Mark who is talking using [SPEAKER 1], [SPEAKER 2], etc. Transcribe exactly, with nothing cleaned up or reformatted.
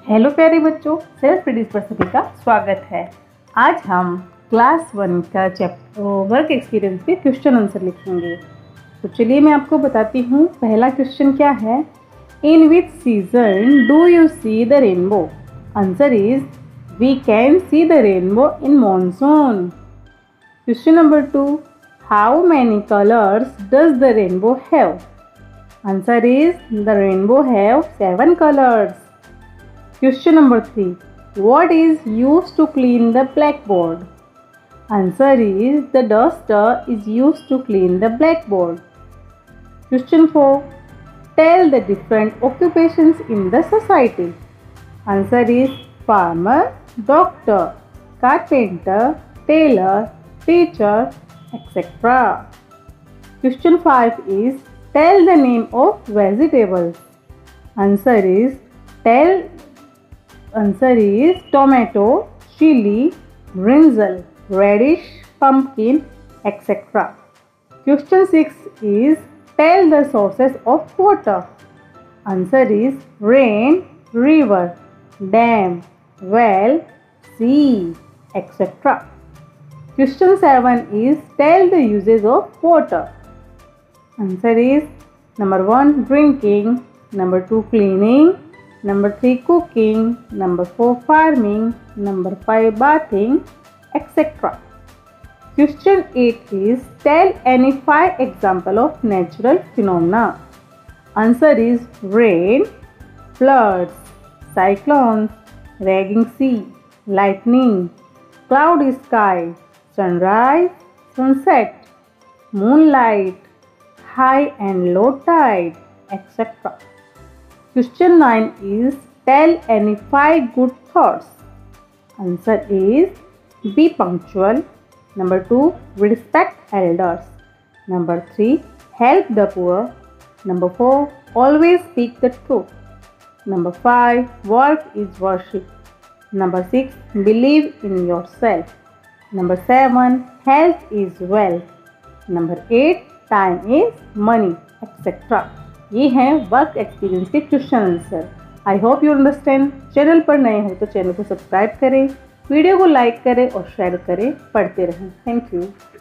[SPEAKER 1] Hello प्यारे बच्चों, self studies पर सभी का स्वागत है। आज हम क्लास वन का चैप्टर वर्क एक्सपीरियंस पे क्वेश्चन आंसर लिखेंगे। तो चलिए मैं आपको बताती हूँ। पहला क्वेश्चन क्या है, in which season do you see the rainbow? Answer is we can see the rainbow in monsoon. Question number two, how many colours does the rainbow have? Answer is the rainbow have seven colours. Question number three. What is used to clean the blackboard? Answer is the duster is used to clean the blackboard. Question four. Tell the different occupations in the society. Answer is farmer, doctor, carpenter, tailor, teacher, et cetera. Question five is tell the name of vegetables. Answer is tell Answer is tomato, chili, brinjal, radish, pumpkin, et cetera. Question six is tell the sources of water. Answer is rain, river, dam, well, sea, et cetera. Question seven is tell the uses of water. Answer is number one drinking, number two cleaning, number three cooking, number four farming, number five bathing, et cetera. Question eight is tell any five example of natural phenomena. Answer is rain, floods, cyclones, raging sea, lightning, cloudy sky, sunrise, sunset, moonlight, high and low tide, et cetera. Question nine is tell any five good thoughts. Answer is be punctual. Number two, respect elders. Number three, help the poor. Number four, always speak the truth. Number five, work is worship. Number six, believe in yourself. Number seven, health is wealth. Number eight, time is money, et cetera. ये हैं work experience के question answer. I hope you understand. Channel पर नए हो तो channel को subscribe करें, video को लाइक करें और शेयर करें। पढ़ते रहें। Thank you.